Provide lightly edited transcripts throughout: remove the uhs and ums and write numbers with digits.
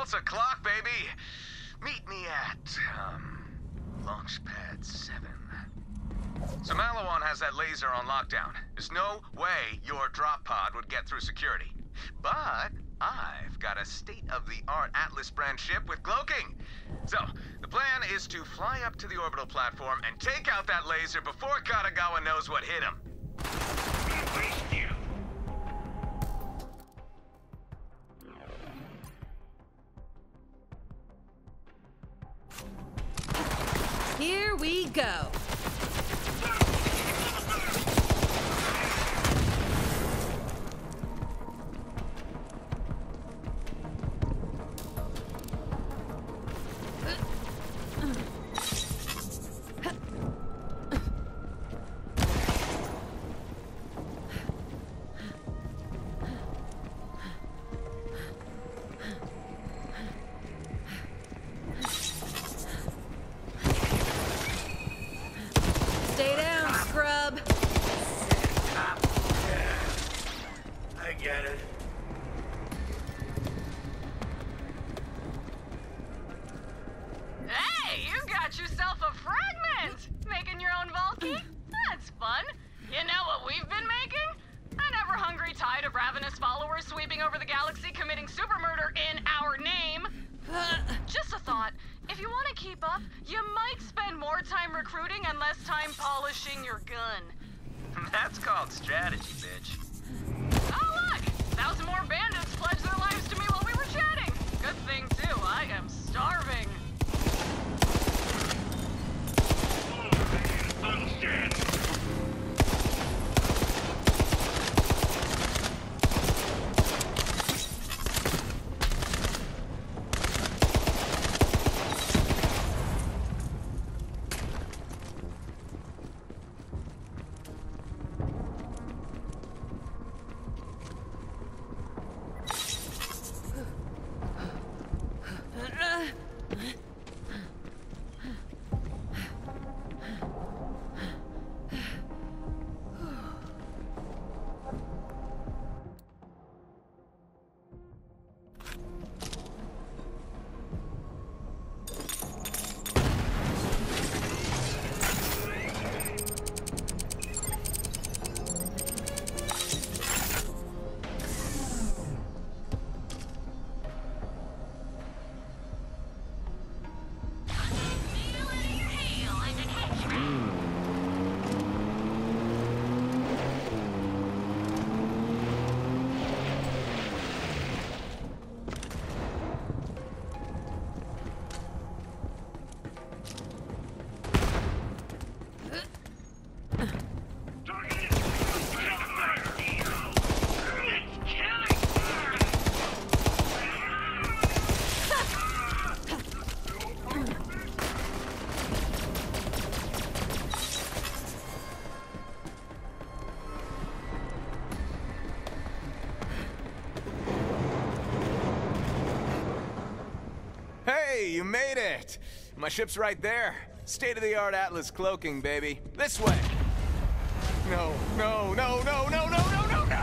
house o'clock, baby. Meet me at, Launchpad 7. So Malawan has that laser on lockdown. There's no way your drop pod would get through security. But I've got a state-of-the-art Atlas brand ship with cloaking. So, the plan is to fly up to the orbital platform and take out that laser before Katagawa knows what hit him. Here we go. Stay down, scrub. I get it. Hey, you got yourself a fragment! Making your own Valky? That's fun. You know what we've been making? An ever-hungry tide of ravenous followers sweeping over the galaxy committing super murder in our name. Just a thought. If you want to keep up, you might spend more time recruiting and less time polishing your gun. That's called strategy, bitch. Oh, look! 1,000 more bandits pledged their lives to me while we were chatting. Good thing, too. I am starving. Hey, you made it! My ship's right there. State-of-the-art Atlas cloaking, baby. This way! No, no, no, no, no, no, no, no, no!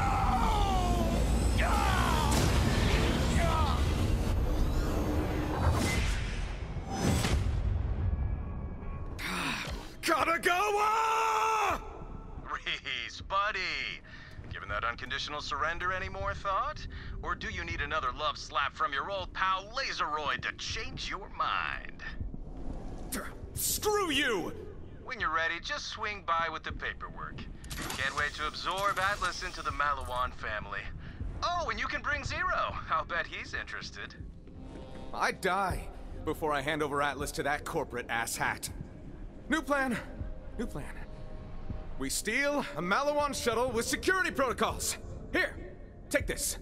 Katagawa! Rhys, buddy! Giving that unconditional surrender any more thought? Or do you need another love slap from your old pal Laseroid to change your mind? Screw you! When you're ready, just swing by with the paperwork. Can't wait to absorb Atlas into the Malawan family. Oh, and you can bring Zero. I'll bet he's interested. I'd die before I hand over Atlas to that corporate asshat. New plan. New plan. We steal a Malawan shuttle with security protocols. Here, take this.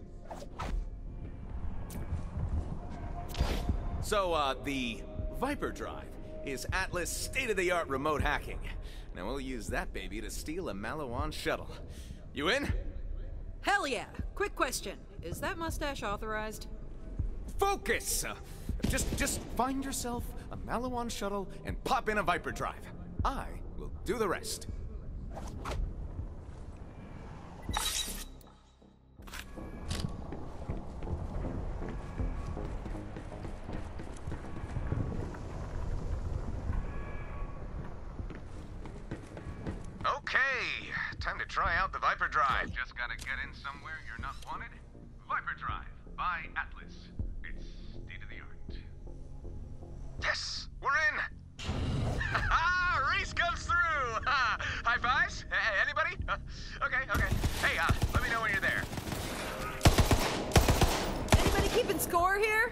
So, the Viper Drive is Atlas state-of-the-art remote hacking. Now we'll use that baby to steal a Malawan shuttle. You in? Hell yeah. Quick question. Is that mustache authorized? Focus! Just find yourself a Malawan shuttle and pop in a Viper Drive. I will do the rest. Okay, time to try out the Viper Drive. Just gotta get in somewhere you're not wanted? Viper Drive by Atlas. It's state of the art. Yes, we're in. Rhys comes through. High fives? Anybody? Okay. Hey, let me know when you're there. Anybody keeping score here?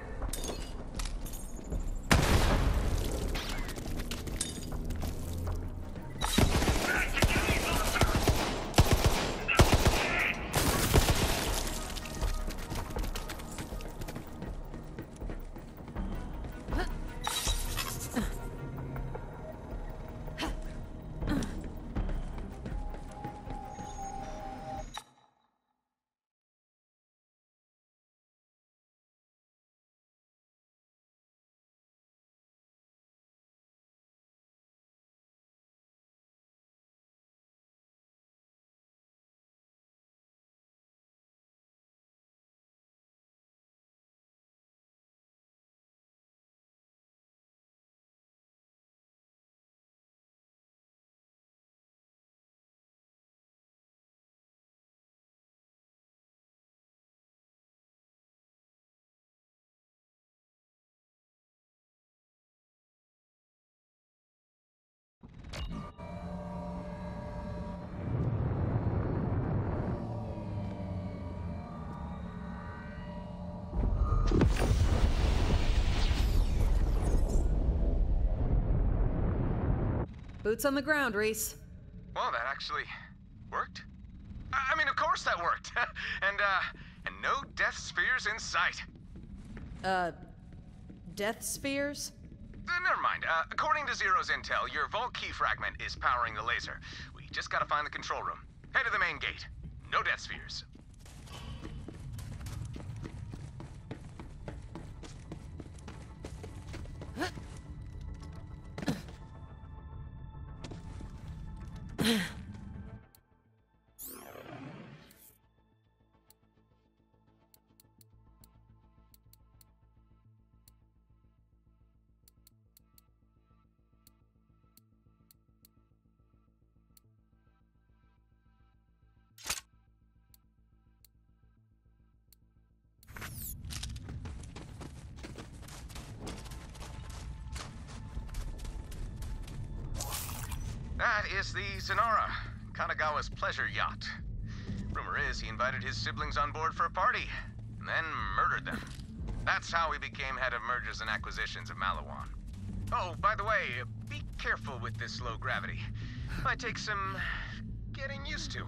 Boots on the ground, Rhys. Well, that actually worked. I mean, of course that worked. and no death spheres in sight. Death spheres? Never mind. According to Zero's intel, your vault key fragment is powering the laser. We just gotta find the control room. Head to the main gate. No death spheres. That is the Sonara, Kanagawa's pleasure yacht. Rumor is he invited his siblings on board for a party, and then murdered them. That's how he became head of mergers and acquisitions of Malawan. Oh, by the way, be careful with this low gravity. Might take some getting used to.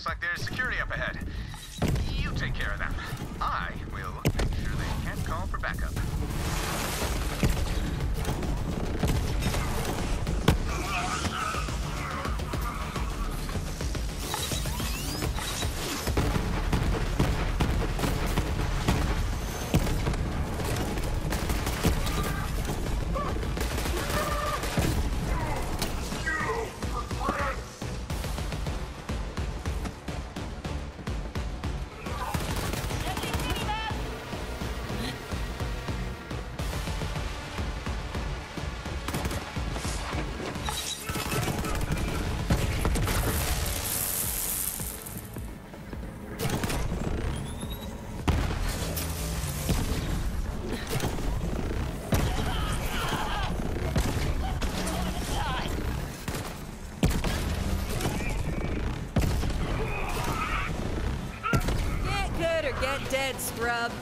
Looks like there's security up ahead. You take care of them. I will make sure they can't call for backup. Get dead, scrub.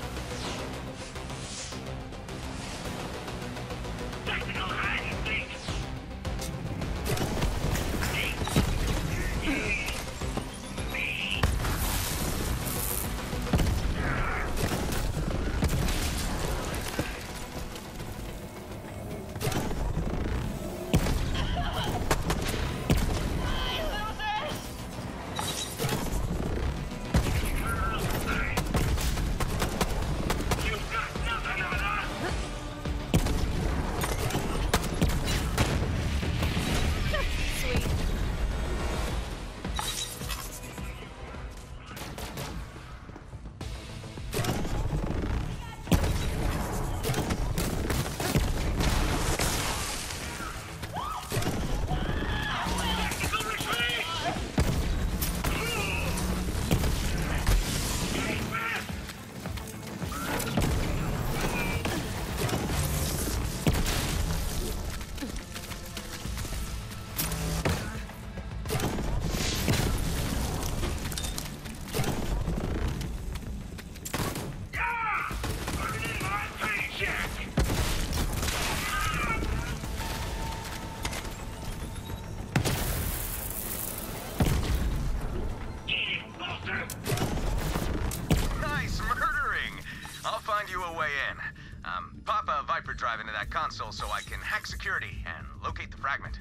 Pop a Viper drive into that console so I can hack security and locate the fragment.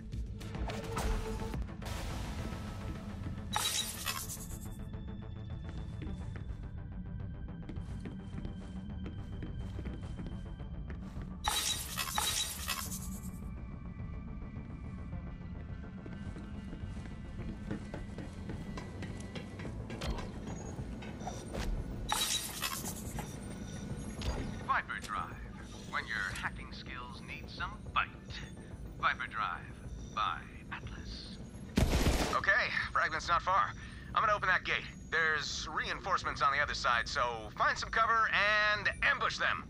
Viper Drive. When your hacking skills need some bite. Viper Drive by Atlas. Okay, fragment's not far. I'm gonna open that gate. There's reinforcements on the other side, so find some cover and ambush them.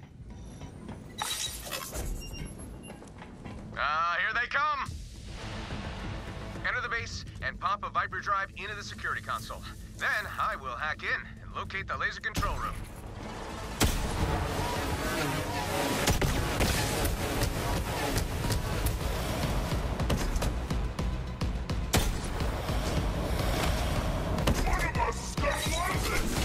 Here they come! Enter the base and pop a Viper drive into the security console. Then I will hack in and locate the laser control room. One of us is gonna want this!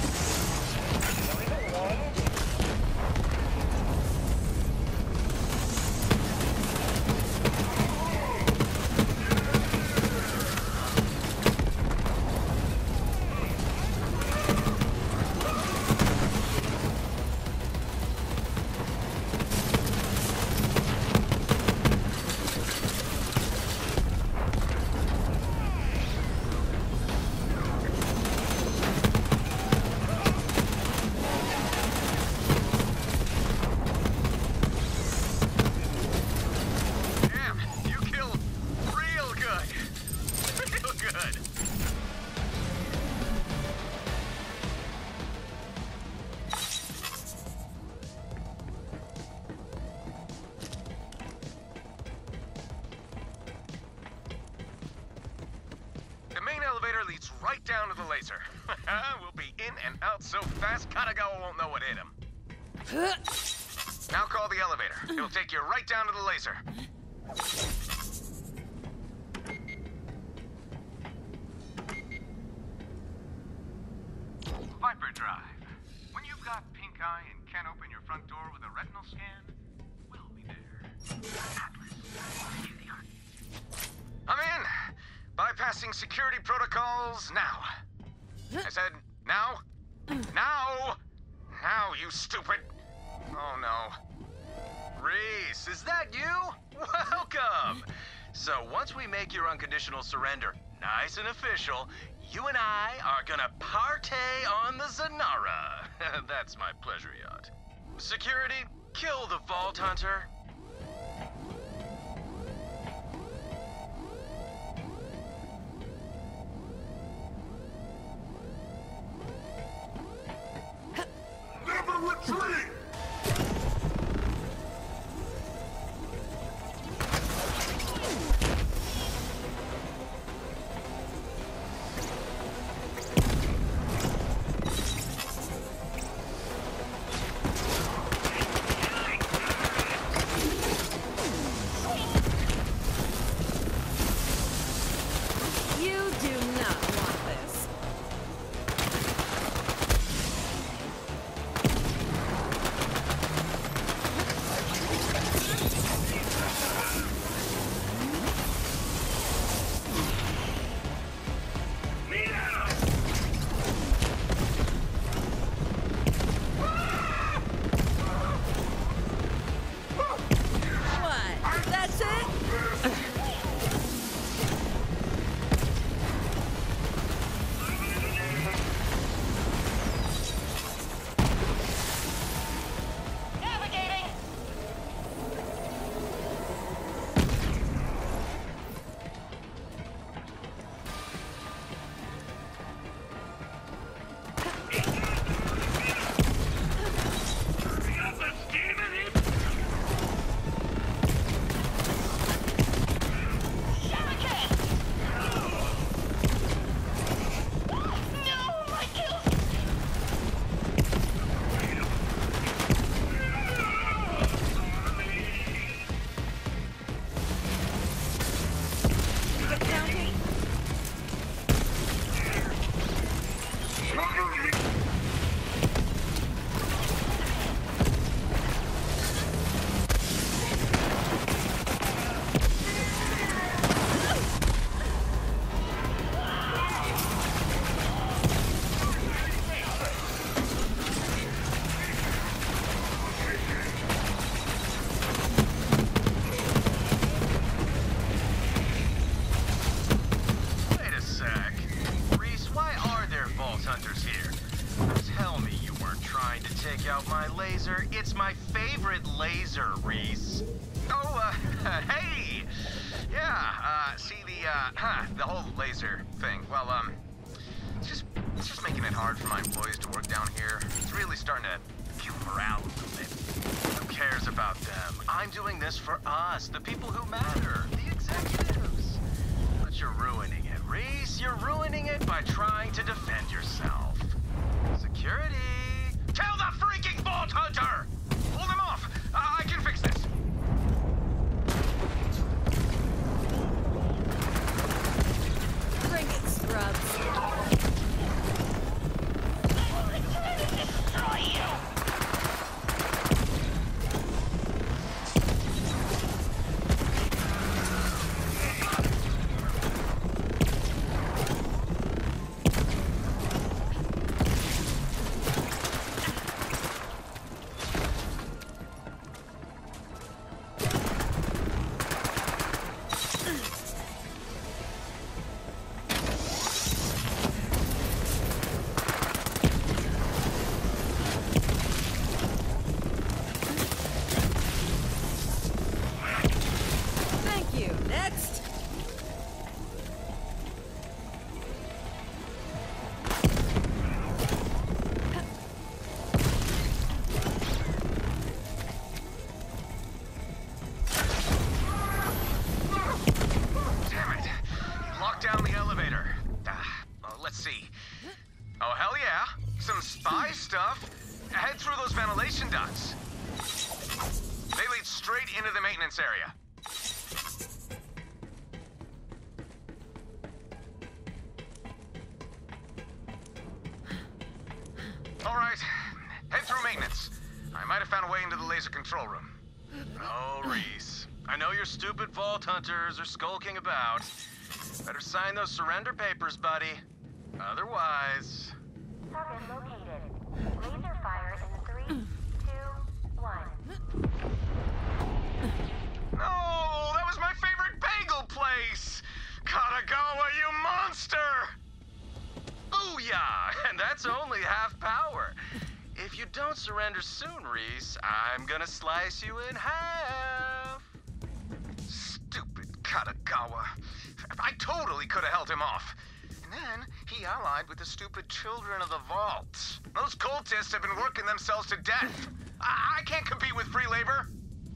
Leads right down to the laser. We'll be in and out so fast, Katagawa won't know what hit him. Now call the elevator. It'll take you right down to the laser. front door with a retinal scan, we'll be there. Atlas, here they are. I'm in! Bypassing security protocols now. I said, now? Now! Now, you stupid! Oh, no. Rhys, is that you? Welcome! So once we make your unconditional surrender nice and official, you and I are gonna partay on the Zanara. That's my pleasure yacht. Security, kill the Vault Hunter. Never retreat! You do not want this. What? That's it? Navigating! Shuriken! No, my kills! Is it counting? Wait a sec. Rhys, why are there Vault Hunters here? Tell me you weren't trying to take out my laser. It's my favorite laser, Rhys. Oh, hey! Yeah, see the whole laser thing. Well, it's just making it hard for my employees to work down here. It's really starting to kill morale a little bit. Who cares about them? I'm doing this for us, the people who matter, the executives. But you're ruining it, Rhys. You're ruining it by trying to defend yourself. Security! Tell the freaking Vault Hunter! Hold him off! I can fix this. Bring it, scrubs. Destroy you! Thank you. Next. Damn it! He locked down the elevator. Well, let's see. Oh, hell yeah! Some spy stuff. Head through those ventilation ducts. They lead straight into the maintenance area. All right, head through maintenance. I might have found a way into the laser control room. Oh, Rhys. I know your stupid vault hunters are skulking about. Better sign those surrender papers, buddy. Otherwise... Target located. Laser fire in 3, 2, 1. No, that was my favorite bagel place! Katagawa, you monster! Booyah! And that's only half power. If you don't surrender soon, Rhys, I'm gonna slice you in half. Stupid Katagawa. I totally could have held him off. And then he allied with the stupid children of the vault. Those cultists have been working themselves to death. I can't compete with free labor.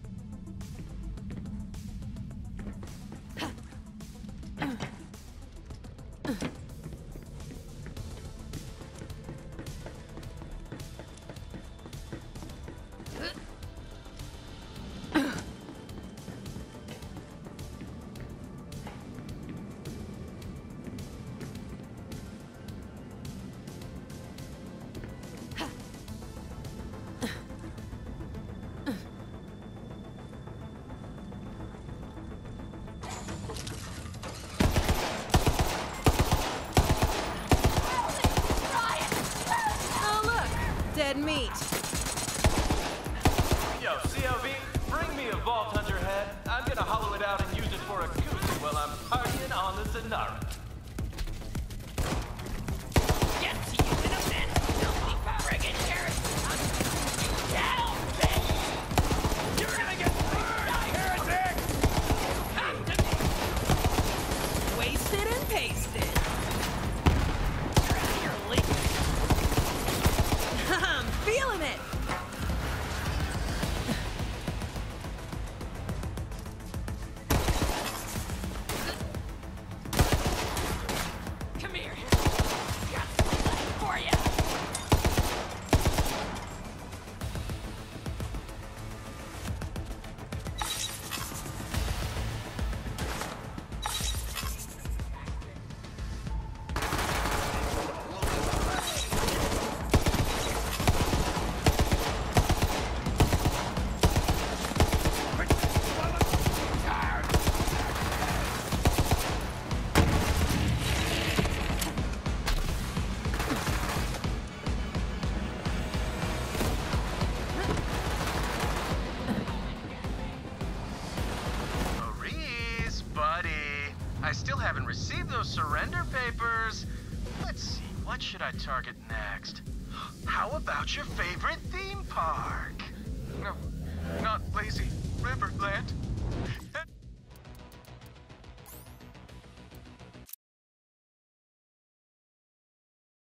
Dead meat. Yo, CLV, bring me a Vault Hunter head. I'm gonna hollow it out and use it for a goose while I'm partying on the Zanara. Get to you in a minute, filthy friggin' heretic! You down, bitch! You're gonna get burned, heretic! Come to me! Wasted and pasted. You're out of your league. I'm feeling it. Come here. Got something for you. Oh, Rhys, buddy. I still haven't received those surrender papers. Let's see, what should I target next? How about your favorite theme park? No, not lazy Riverland.